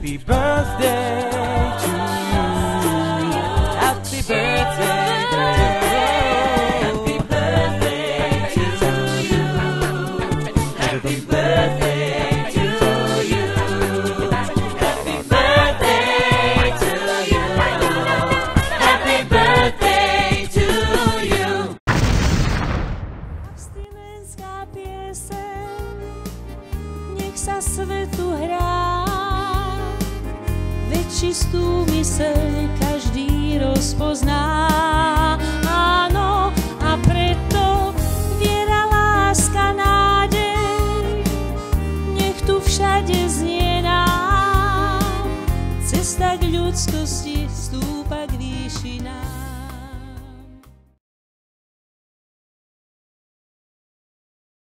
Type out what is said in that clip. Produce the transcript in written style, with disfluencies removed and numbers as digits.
Happy birthday to you. Happy birthday to you. Happy birthday to you. Happy birthday to you. Happy birthday to you. Happy birthday to you. Abstinenská pieseň, nech sa svetu hrá, veď čistú myseľ každý rozpozná. Áno, a preto viera, láska, nádej, nech tu všade znie nám. Cesta k ľudskosti stúpa k výšinám.